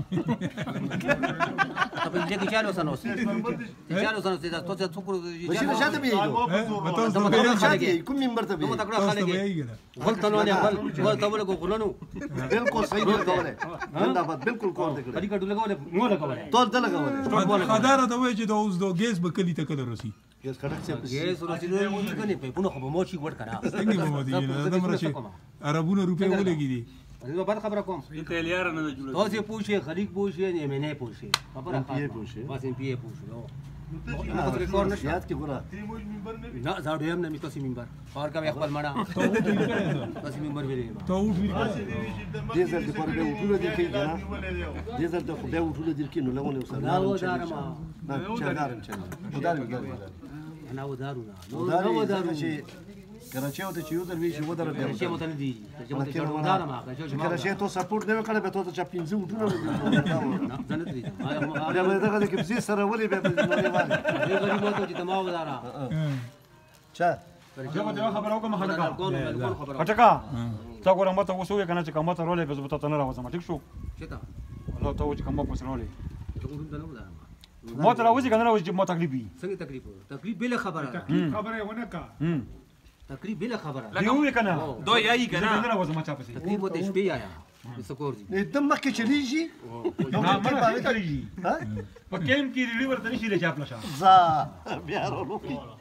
په دې کې چالو سنوس چالو سنوس دا ته څو کړو بشیر شاته بیا شاته کوم منبر ته بیا تکړه خلک غلط نه نه غلط ته ولګو غلنو بالکل صحیح لګولې زنده‌باد بالکل کور دې کړی اړیکه لګولې مو لګولې ټول ته لګولې خداره ته وای چې د اوس د ګیس به کلی ته کله رسی ګیس خټک څه ګیس ورسې نو یې کني په پونو خو مو شي ور کنه څنګه به ودی نه دمر شي عربونه روپے ولګی دي زه بعد خبره کوم ته لیار نه جوړ تاسو پوښي خلیق پوښي نه مې نه پوښي خبره پی پوښي بس پی پوښي زیات کې ګوره نه زاړو هم نه میتاسي منبر خار کا خپل مړه تاسي منبر ویلې ته اوټ ویل دې ځل د پر به وټول دي کې نه دې ځل د خو به وټول دي کې نو لغونه وسره دا ودارم نه چاګارم ودارم انا ودارو نه ودارم چې کراچي او ته چې یو در وی شي ودار دی چې متن دي چې ودارم کراچي ته سپورټ نه وکړه به ته چا 15 وټول نه ځنه دي دا به دغه کې بزي سره ولې به نه وایي دې غریب مو ته چې تما ودارا چا جبه دا خبر او کوم خټکا تا ګورم مته وسوې کنه چې کومه ته رولې به زبطه تنه راوځم ټیک شو چتا الله ته چې کومه پوس رولې څنګه دلته ودارم مو ته راوځي کنه راوځي مو تکلیفي څنګه تکلیف بل خبره خبره ونه کا تکلیف بل خبره دیو کنه دو یای کنه نه راوځم چا پسې تکلیف وته شپې آیا سکور دي دم مکه چلیږي نو ما نه چلیږي ها په کیم کې ریلیور ته نشي لچا پلاشا زا بیا ورو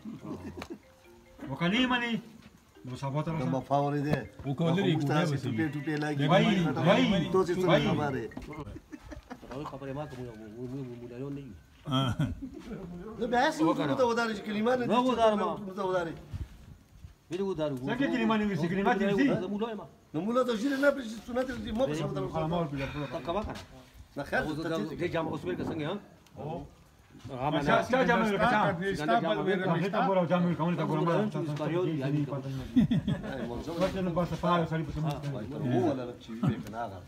وکلیمني نو سبوت نو مفاورې ده وکولري ټوپه ټوپه لاګي وای تو چې څه خبره خبره ما کوم مولایو نه نو بیا څه ته ودارې کلمات نه ودارم ته ودارې ویل ودارو څنګه کلمات ویل کلمات دي نو مولا ته ژوند نه پرې سنت دې مو په سبب خلامول بیا کما کنه نه خیر دې جام اوس ورګه څنګه ها چا جام ورګه چا ګورو جام ورګه کومه تا ګورو ما وطن بس فار سړي په سمون هو ولا چې دې کنه هغه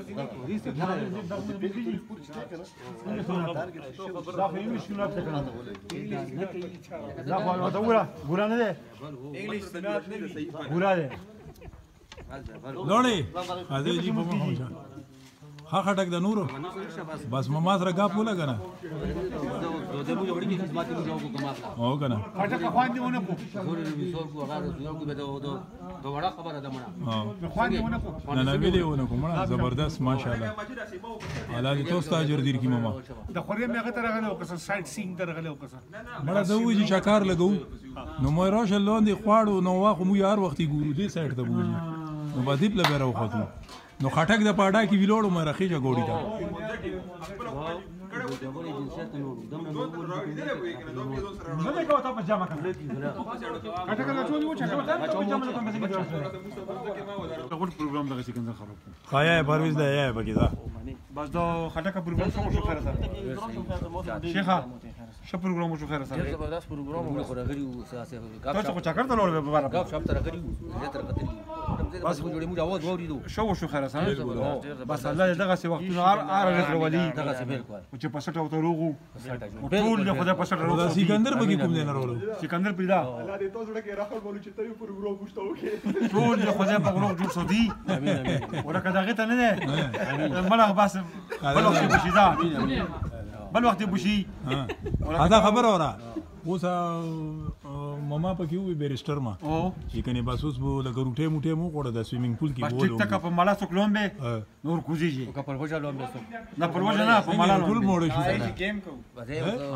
دا په یوه شنو ته کنه دا خو دا ګورا نه ده انګلیش سنت نه وي ګورا ده لوړې اځي جی په مخه ها خټک د نورو بس مما سره غاپ ولا کنه دې مو جوړی کی خدمت مو جوړ کو کما او کنه خټک خواندې ونه کو ګورې وسور کو هغه زور کو به دا وړه خبره ده مړه خواندې ونه کو نه نه ویلې ونه کومه زبردست ماشاءالله الله دې تاسو تاجر دیر کی ماما د خوري مې غته راغله او کس سایت سینګ درغله او کس مړه زه وې چې چکار لګو نو مې راشه لاندې خواړو نو واخو مو یار وختي ګورو دې سایت ته بوجي نو باندې پله به راوخاتو نو خټک د پاډا کې ویلوړو مې راخیجه ګوډی ته نه دا کوته په جامه کنه خټک نه ټول یو چا په جامه کوم څه کې غوډ پروګرام دغه سکندر خراب خایا پرویز ده یا پکې دا بس دا خټک پروګرام شو خیره سره شیخه شو پروګرام شو خیره سره زبردست پروګرام مو خو راغلی او ساسه تاسو خو چاکر ته لور به بار غاف شپ تر راغلی زه تر کتلی بس جوړې مو اواز وریدو شو خیره سره بس الله دغه سی وخت ار ولي دغه سی بالکل او چې پسټ او ته روغو ټول له خدای پسټ روغو دا سکندر بګي کوم دی نه ورو سکندر پیدا الله دې تاسو ډکه راخل بولو چې ته یو پروګرام غوښتو کې ټول له خدای په غوړو جوړ شو دي امين امين ورکه دغه ته نه ملغ بس بل وخت بشي دا بل وخت بشي دا خبر اورا اوس ماما پکې وي بیرستر ما چې کني بس اوس بو لګ روټه موټه مو کوړه د سویمینګ پول کې بس ټیک ټاک په مالا څوکلون به نور کوزيږي او په وجه لوم به نه په وجه نه په مالا ټول موړ شو گیم کو بده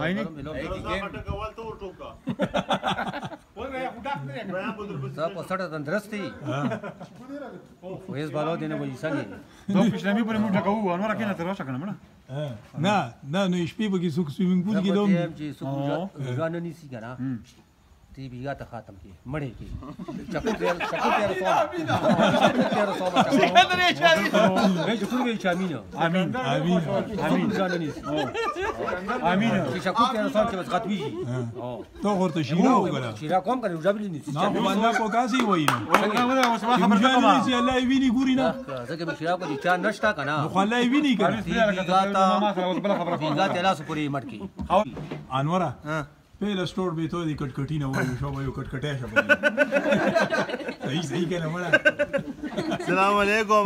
دا په سړه تندرستي وېس بالو دینه وې څنګه نو پښلمي پر موټه کوو انور کې نه تر راشه کنه مړه نه نه نو شپې به کې سویمینګ پول کې دوم چې سوق ځان نه سي کنه تی بیګه ته ختم کی مړې کی چکو تیر صوبه سکندر یې چامي به جو ټول چامي امين امين امين ځان نه سي امين چې چکو تیر صوبه چې ختمي تو ورته شیرا وګړه شیرا کوم کنه جابلی نه نه باندې کو کاسي وای نو خبر ته ما چې الله یې ویني ګوري نه ځکه به شیرا کو دي چا نشتا کنه خو الله یې ویني کنه بیګه ته لاس پوری مټکی انوره پهله سټور به ته دې کټکټی نه وایو شو به یو کټکټه شپه صحیح کنه مړه السلام علیکم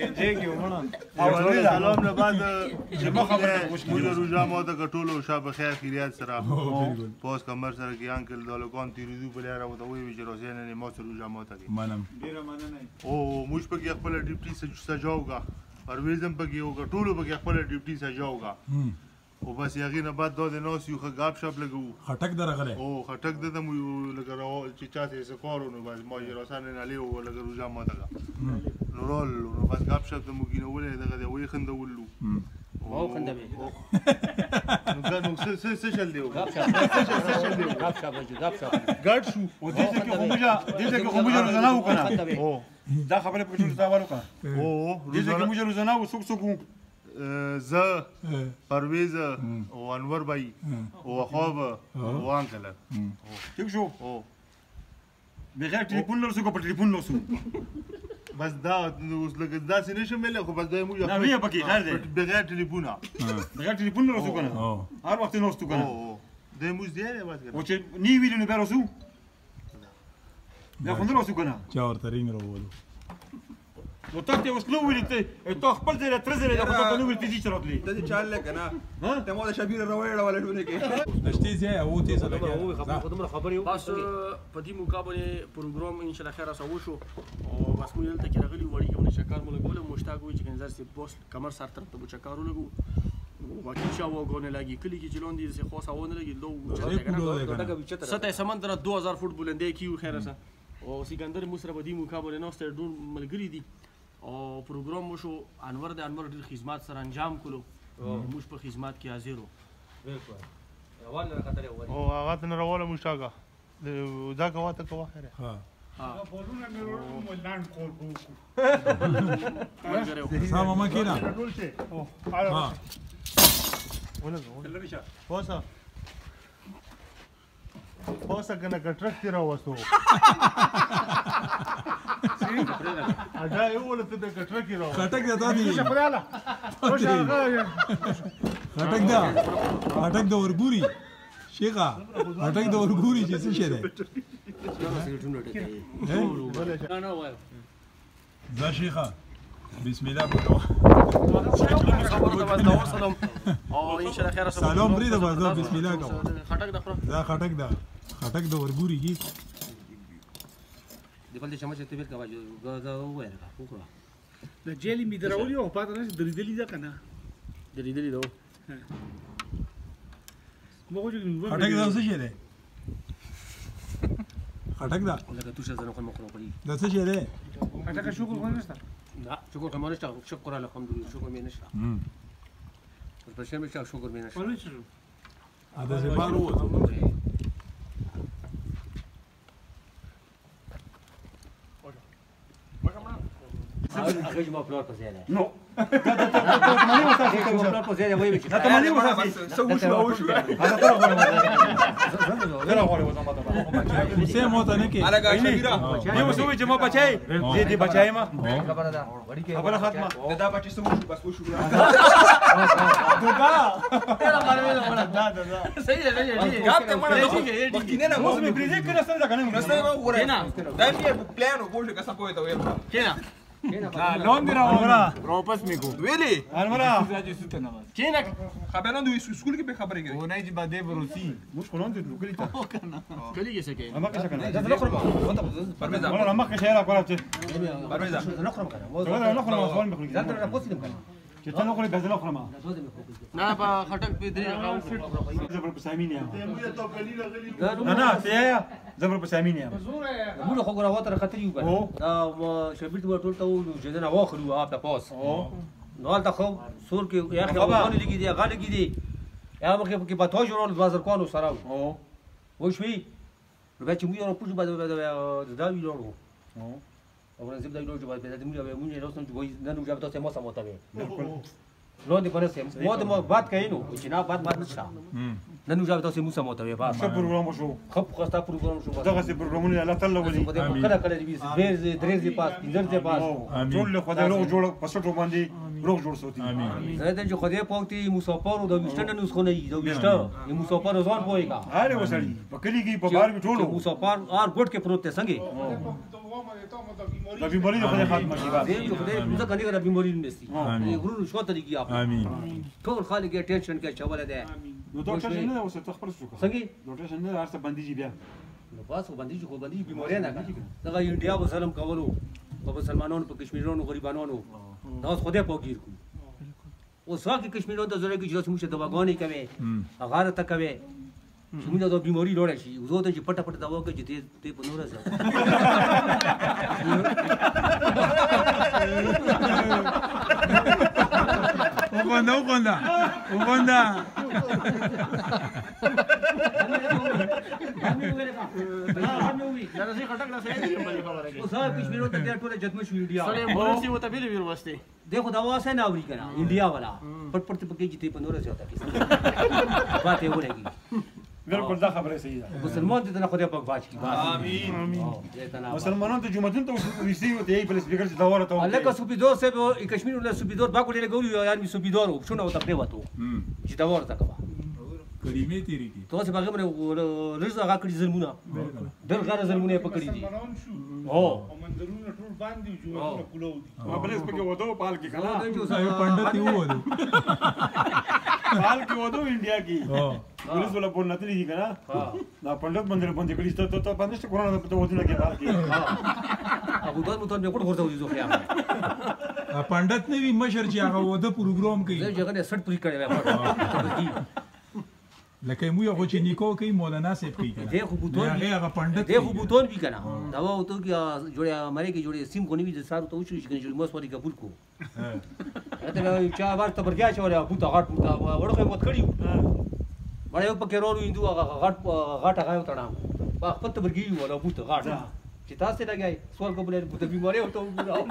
سلام نه بعد چې مخه مونږ روزا مو د کټولو شابه خیر خیریت سره پوس کمر سره کې انکل دالوکان تیریدو بل را وته وی چې روزانه نه مو سره روزا مو ته منم ډیر مننه او موږ په خپل ډیوټي سجاوګه پرویزم په کې او کټولو په خپل ډیوټي سجاوګه او بس یغې نه بعد دا د ناس یو غاب شپ لګو خټک درغله او خټک د مو لګراو چې چاته سفارو نو بس ما یې راسانه نه لیو لګرو جامه تا نو رول نو بس غاب شپ د مو ګینه ولې دغه وی خندولو او خندمه نو څه چل دی غاب شاب ګډ شو او دې کې خو موږ روزانه وکړه او دا خبره په ټول ځای ورکړه او دې کې موږ روزانه وسوک زه پرویز او انور بھائی او خواب او انکل ٹھیک شو بغیر ټلیفون لرسو کو په ټلیفون لرسو بس دا اوس لکه داسې نشم ویلی خو بس دا موږ نه ویه پکې خیر دی بغیر ټلیفونه بغیر ټلیفون لرسو کنه هر وخت نوستو کنه دا موږ دی بس او چې نی ویلو نه برسو دا خو نه رسو کنه چا ورته رینګ راوولو نو ته اوس نو ویلې ته خپل ځای تر ځای دا خو نو ویلې چې چرته ته چال لګ نه ته مو د شبیر راوړل ولا ټول کې نشته ځای او ته څه لګیا خبر یو بس په دې مقابله پروګرام ان شاء الله خیر سره وشو او بس موږ دلته کې راغلي وړي کې چکر مو لګول مشتاق وي چې کنځر سي پوسټ کمر سر طرف ته چکر لګو واقعي چا وګونه لګي کلی کې چلون دي سه خو ساونه لګي لو سطح سمندر 2000 فوټ بلندې کیو خیر سره او سکندر مصر په دې مقابله نو ستر ډون ملګری دي او پروګرام مو شو انور ډېر خدمات سره انجام کولو موږ په خدمات کې حاضر وو بالکل اول راکتل او هغه ته راوله مشتاقه دا کوه ته کوه خیره ها بولونه مې ورو مولان کول سلام ماکینا ها پوسا کنه کټرک تی راوستو ادا یو ولته د کټرک راو خټک دا دی خپلاله خټک د ورګوري شيخه خټک د ورګوري چې څه شه ده دا شيخه بسم الله سلام بريده بازار بسم الله کوم دا خټک د ورګوري کی د بل شمه چې تبل کوا دا وایره وکړه د جیلی می دراولي او پاتې نه درېدلی ده کنه درېدلی ده مو جو خټک دا څه شه ده خټک دا لکه توشه زنه کوم خو پړي دا څه شه ده خټک شکر خو نشته لا شکر کوم نشته شکر الحمدلله شکر مې نشته په شمه چې شکر مې نشته دا زه بارو هغه ما پلور په ځای نو دا پلور په ځای وایي چې دا ته مالي وسه سو شو هذا ترى غوړې وځم سه مو ته نه کې الګا شبیره یو سوې چې ما بچای دې بچای ما خبره ده وړي کې خبره ختمه دا بچي سو شو بس وشو دوکا تیرا مارو دا صحیح ده ګاپته مړه وکینه نه مو مې پریزه کنه څنګه کنه نو څه وره دا یې پلان وګورئ که څه پوهه ته ویل کینا لون دی راوړه واپس میکو ویلي المرا کینا خبرونه دوی سکول کې به خبرې کوي ونای چې باندې بروسی مش خلون دې نو کلی ته کلی کې څه کوي اما که څه کنه دا نخرم پرمزه ولا ما که خیره کوله پرمزه نخرم کنه ولا نخرم اصلا مخرج دا تر پوسټ کنه چې ته نخرم به زه نخرم نه په خټک په دې راو زبر بسامین یم موږ ته کلی راغلی نه سیا زبر بسامین یم موږ خو غره وته خطر یو کنه دا شبیر ته ټول ته وو چې نه واخلو اپ تاسو نو دا خو سور کې یا خو باندې لګی دی غاړه کې دی یا مخه کې په توجه ورول بازار کوو سره و شوي نو به چې موږ یو پوښتنه باندې دا ویلو او ورځ دې نو چې باندې دې موږ به موږ نه اوسم چې وای نه نو جواب تاسو مو سموته وي نو دې پنه سم مو ته بات کوي نو چې نه بات نشته نه نو جواب تاسو مو سموته وي بس څه پروګرام شو خپ خستا پروګرام شو دغه سي پروګرامونه الله تعالی ولي کله کله دې درې دې پاس پنځه دې پاس ټول له خدای روغ جوړ پسټو باندې روغ جوړ سوتي امين زه دې چې خدای پوکتي مسافر د وشتنه نو خو نه یو وشته یو مسافر ځان پوي کا هاري وسړي په کلی کې په بار کې ټولو مسافر اور ګټ کې پروت څنګه د بیماری د خدای خاتمه شي دې چې خدای موږ کني غره بیماری نشي غرور شو ته دیږي امين ټول خالق ټینشن کې چوله ده نو ډاکټر څنګه اوس ته خبر شو څنګه ډاکټر څنګه هرڅه باندې بیا نو پاسو باندې خو باندې بیماری نه دا انډیا و ظلم کولو په مسلمانانو په کشمیرانو غریبانو دا خدای پوګیر کو او څوک کشمیرانو ته زړه کې چې موږ دواګانې کوي هغه ته کوي موږ د بیماری لوړ شي زه ته چې پټه پټه دوا کوي چې ته په نور راځه وخونده درځي خټک لا سړی دی بل خبره کوي اوس هغه کشمیرو ته ډېر ټوله جدمش انډیا سړی مورسي وته بیل ویل واسطه देखो दवा से ना उरी करा इंडिया वाला पट पके जीते पंदोरा से होता किसी बात है बोलेगी बिल्कुल دا خبره صحیح ده مسلمان دې نه خدای پاک باج کی امين مسلمانان ته جمعتون ته ورسي وته ای په سپیکر چې داوره ته الله کا سوبیدور سے کشمیر ولا سوبیدور باکو له ګوري یار می سوبیدور شنو وته پری وته چې داوره تا کبا کلمې تیری کی تو څه باغ مې رزق هغه کړی ظلمونه دل غره ظلمونه پکړی دي او منظرونه ټول باندې جوړونه کولو دي ما بلس پکې ودو پال کې کنه یو پندت یو ودو پال کې ودو انډیا کې پولیس ولا پور نتلی دي کنه نا پندت باندې باندې کړی ته باندې څه قرآن ته ودو نه کې پال کې ابو دار متون به کوټ ورته وځو خیا پندت نه وی مشر چې هغه وده پروګرام کوي زه جګه 60 پوری کړی لکه مو یو چې نیکو کوي مولانا صاحب کوي کنه دیکھو بوتون هغه پندت دیکھو بوتون بھی کنه دوا وته کې جوړه مری کې جوړه سیم کو نیوی د سارو ته وشو چې جوړ موس وری قبول کو ته چا بار ته برګیا چوره بوتا غټ بوتا وړو مت کړیو مړ یو پکې ورو هندو غټ هغه تړاو په خپل برګي ولا بوتا غټ چې تاسو لګای سوال قبول بوتا بیماری وته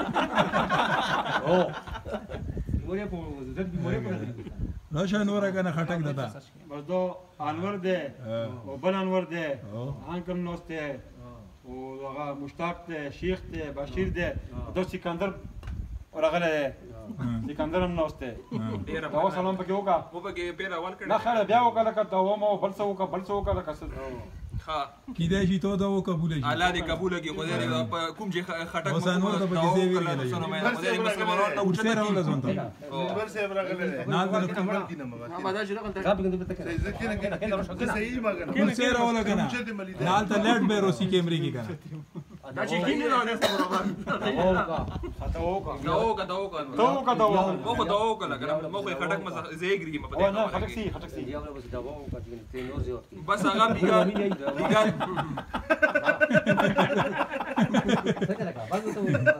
او بیماری په زړه بیماری په راشه نور کنه خټک دتا بس دو انور ده او بل انور ده انکم نوسته او هغه مشتاق ده شیخ ده بشیر ده دو سکندر ورغله سکندر هم نوسته دا سلام پکې وکا مو پکې پیر اول کړ نه خاله بیا وکا لکه دا و مو بل څه وکا لکه ها کیدای شي ته دا قبول شي الله دې قبول کړي خدای دې کوم چې خټک اوس انور ته به دې ویل سنو مې خدای دې مسلمانانو ته وچته راول ځونته بل څه برغله نه ما دا چې راغله صاحب کې ته کړه ذکر کې صحیح مګنه وچته راول کنه نال ته لټ به روسی کیمرې کې کنه دا چې کینې نه نه اوکا داوکا مو خو داوکا لګره مو خو خټک مزه زیګری ما پته نه خټک سي یو بس دوا او کټ ته نور زیات بس هغه بیګا څنګه لگا باندې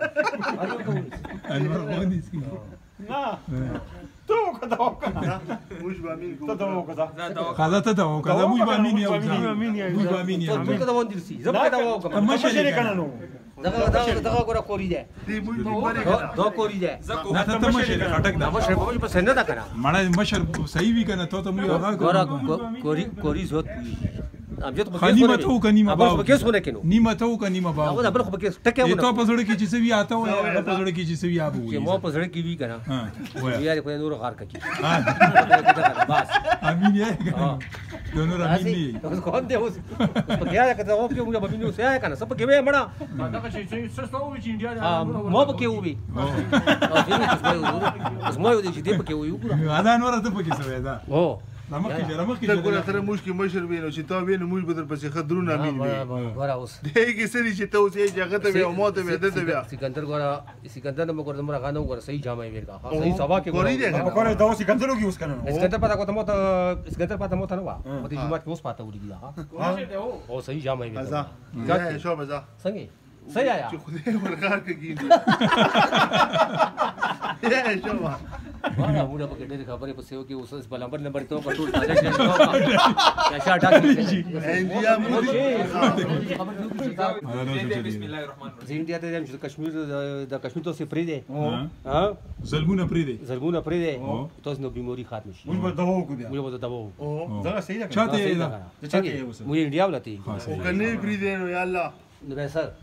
ته انور باندې سي نه داوکا موږ باندې ته داوکا خاله ته داوکا دا موږ باندې یو موږ باندې یو څنګه دا وندل سي زما دا وکم مشه کنه نو دا ګوره کوری ده دې موږ بیماری دا کوری ده نه ته مشه خټک دا مشه په پس نه دا کنه مړه مشر صحیح وی کنه ته موږ هغه ګوره کوری زوت خنیمه ته کنیمه باو په کیسونه کینو نیمه ته کنیمه باو هغه بل خو په کیس ټکه ونه ته په زړه کې چې څه وی آتا و هغه په زړه کې چې څه وی ابو چې مو په زړه کې وی کنه ها یاره خو نور غار کوي بس امین یې دونو امین اوس کوم دی اوس په کې راځه کته او په موږ په مينو سیا کنه سب کې وې مړه دا چې څه څه وې چې انډیا ها مو په کې وې او دې مو یو دې په کې وې وګوره ادا نور ته په کې سوې دا او رمخ کې ګوره تر موږ کې مشر وینو چې تا وینو موږ بدر پسې خدرونه امین وي ګوره اوس دې کې سړي چې ته اوس یې جګه ته وي او مو ته وي دته بیا سکندر ګوره سکندر نو ګوره زمرا غانو ګوره صحیح جامه ویل کا صحیح سبا کې ګوري دې په کوله دا سکندر کې اوس کنه سکندر پتا کوته مو ته سکندر پتا مو ته نو او دې جمعه کې اوس پتا وړي ها او صحیح جامه ویل ازا یا شو بزا څنګه صحیح آیا چې خدای ورغار کوي یا شو وانا موږ په کې ډېر خبرې پسې وکي اوس بلمبر نمبر ته کنټرول تازه شي یا شا ټاکي انډیا مو بسم الله الرحمن الرحیم انډیا ته چې کشمیر د کشمیر ته سپری دی ها زلمونه پری دی تاسو نو بیماری ختم شي موږ به دوا وکړو موږ به دوا او دا صحیح ده چاته دا چاته موږ انډیا ولته او کني پری دی نو یا الله نو به سر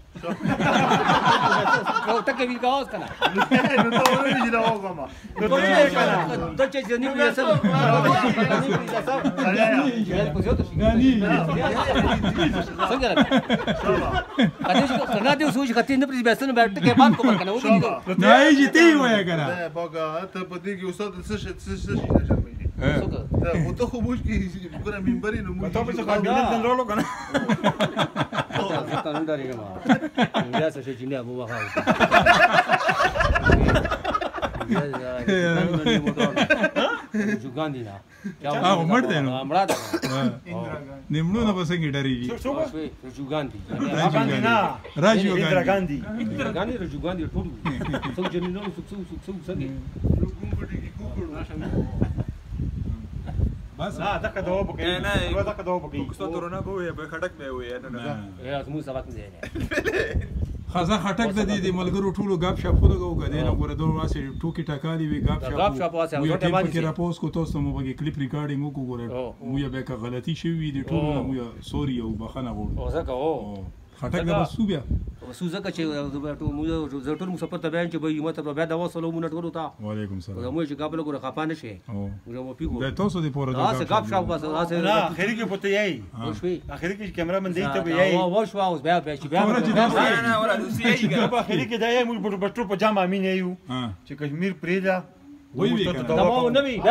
او ټکه وی کاوس کنه نو ته ورې دا وګما نو ته چې نه وي سر غني څنګه کله دې سوچ خطي نه پرې بسنه بیٹھ کې بات کوم کنه وګورئ نه یې تی وای کنه باګه ته په دې کې استاد څه دا خو ته خو موږ کې ګره منبري نو موږ ته په څه کابینت درلو کنه ته نه ډارېږه ما بیا څه چې نه ابو وخاو جوګاندی نه هغه مړ دی نو مړه ده نیمړو نه بسنګ ډریږي جوګاندی راجیو ګاندی رجوګاندی ټول څو جنینو څو څنګه بس لا دقه دوا بقى نه دقه دوا بقى کوستو تورونه به به خټک مې وې نه یا زموږ سبق نه دی خزه خټک د دې ملګرو ټولو غاب شپ خو دغه وګدې نه ګوره دوه واسه ټوکی ټکالي وی غاب شپ واسه مو او ته باندې کې راپوس کو تاسو مو بګی کلیپ ریکارډینګ وکړو مو یې به که غلطي شوی دي ټولو مو سوري او بخنه وړو او زکه او خټک د بسو بیا وسوزه که چې ټول مو زړه مو سپورت بیان چې به مطلب بیا د وسلو مونږ ټولو ته وعلیکم السلام مو چې قابل ګره خپه نشي مو مو پیګو د تاسو دی پوره دا څه غاب شاو بس دا څه لا اخر کې پته یي اخر کې کیمرا من دی ته یي و شو اوس بیا چې بیا نه نه ولا دوسی یې په اخر کې دا یي موږ په ټول په جامه امین یو چې کشمیر پریدا وی وی دا مو نه وی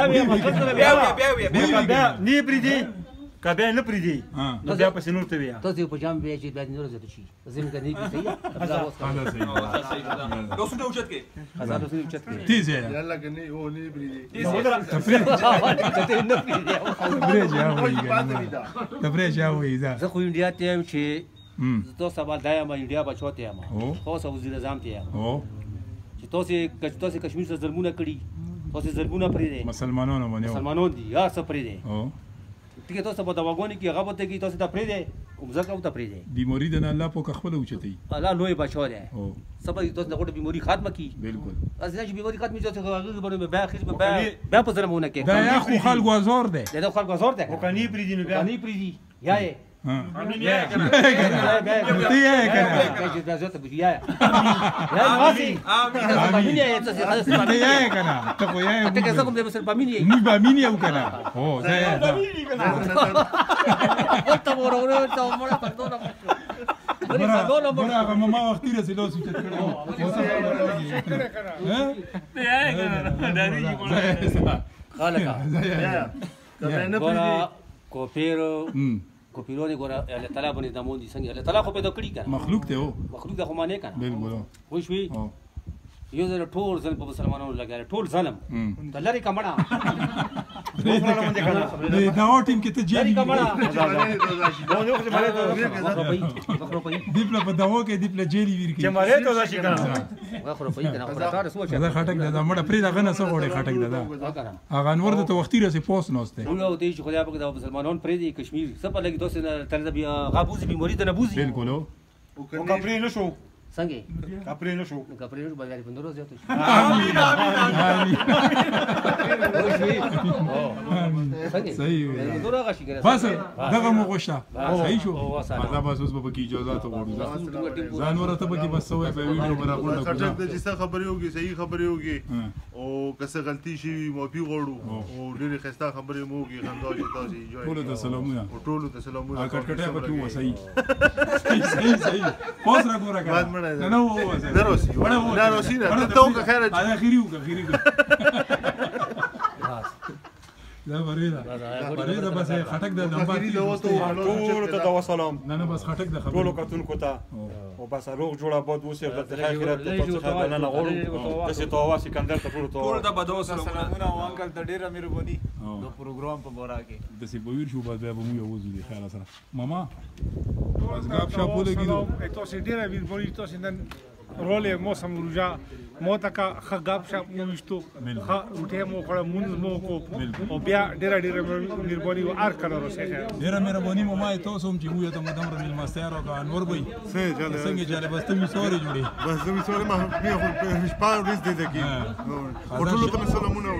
بیا نه پریدي کبه نه پریدي نو بیا په سنور ته بیا تاسو په جام بیا چې بیا نور زده شي زمين کني کې صحیح دا اوس صحیح لو سونه اوچت کې هزار رسول اوچت کې تیز ہے يلا کني هو ني بريدي تفریج یا وی دا زه خو انډیا ته يم چې تاسو سوال دایم انډیا بچو ته یم تاسو وزیر اعظم ته یم چې تاسو کشمیر څخه ظلمونه کړی تاسو ظلمونه پرې دي مسلمانانو باندې مسلمانانو دي یا څه پرې دي ټیک تاسو په دواګونی کې هغه بته کې تاسو ته پرې دي ومزکه او ته پرې دي بیماری د الله په خپل اوچتي الله لوی بچو دی سبا تاسو دغه بیماری ختمه کی بالکل ازنه چې بیماری ختمه چې هغه باندې بیا اخر بیا په ظلمونه کې دا یا خو خلکو ازور دی دا خلکو ازور دی او کني پریدي نو بیا کني پریدي یا امين يا كنا يا كنا يا ماشي امين يا يا كنا تقو يا انت كسكم ده بس بامين يا مو بامين يا وكنا اوه ده يا قلت ورا تو مره perdona برا ماما وختي رسي لو سوچت کړو يا كنا داري خالك يا كبه ګورا کوپیرو کوپیرونه ګورا الله تعالی باندې د مونږ څنګه الله تعالی خو پیدا کړی کنه مخلوق ته او مخلوق د خو معنی کنه بالکل خو شوي یو ځل ټول ځل په مسلمانانو لګا ټول ظلم د لری کمړه دا او ټیم کې ته جیلی کمړه دیپله په داو کې دیپله جیلی ویر کې چې ماره ته راشي کنه واخره په کنه خو کار سوچ دا خټک دا مړه پرې دا غنه سو وړي خټک دا هغه انور ته وختي رسي پوس نوسته نو دې چې خدای په مسلمانانو پرې دی کشمیر سپه لګي دوسه تل بیا غابوزي بیماری ته نه بوزي بالکل او کپرې نشو څنګه کپرې نشو کپرې نشو بازار په نورو زیاتو صحیح بس دغه مو غوښه صحیح شو دا بس اوس به کی اجازه ته وړو ځان ورته به کی بس سوې په ویډیو برابر خټک د چې څه خبرې وږي صحیح خبرې وږي او کسه غلطي شي معافي غوړو او ډېرې خسته خبرې مو وږي خندا چې تاسو ټول ته سلامونه ټول ته سلامونه کټکټه به کیو صحیح صحیح پوس را ګورا کړه نه هو دروسی دروسی نه ته که خیر انا خيري لا بريده بس خټک د نمبر ټول ته دا سلام نه بس خټک د خبر ټول کتونکو ته او بس روغ جوړه باد وسه د خیرات ته څه نه نه غوړو تاسو ته وا سکندر ته ټول د بدو سلامونه او انکل ته ډیره مهرباني د پروګرام په بورا کې د سی بویر شو بعد به مو یو وځو دي خیال سره ماما بس غاب شاپو لګیدو تاسو ډیره مهرباني تاسو نن رول موسم روجا موتکا خغاب شپ موشتو خ روټه مو کړه مونږ مو کو او بیا ډیره مهرباني او ار کړه روسه ډیره مهرباني مو ما تاسو هم چې مو ته مدام رمل ماستر او انور بھائی څنګه چاله بس ته می سوري جوړي بس ته می سوري ما مش پاره ورځ دې دکی او ټول ته سلامونه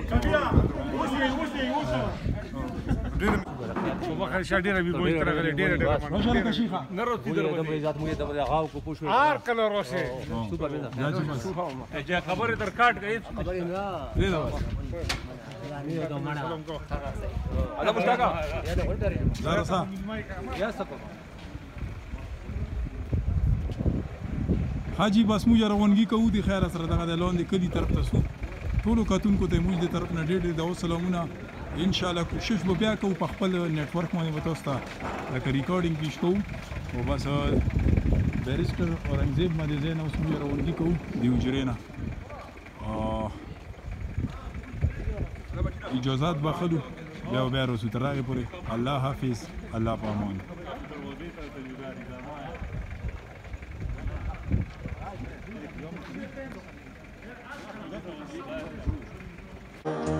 وبخیر شادیره بي بوي ترغله ډیره ماشاءالله کا شيخه نروتی د ذات مو د غاو کو پوښو ار کله روسه سوپر نه جا خبره در کاټ گئی خبره نه دې دا یعنی دا مانا انا مشتاق دا رسا یا سپو حاجی بس مو روانګي کوو دي خیر سره دغه لاندې کلی طرف ته سو ټولو کتونکو ته موږ د طرف نه ډېر د سلامونه ان شاء الله کوشش به بیا کوو په خپل نت ورک باندې به تاسو ته لکه ریکارډینګ پیش کوو او بس بیرسټر اورنګزیب باندې زه نو سمو روانګي کوو دی وجرینا اجازهات بخلو بیا رسو تر هغه پورې الله حافظ الله پامان Thank you.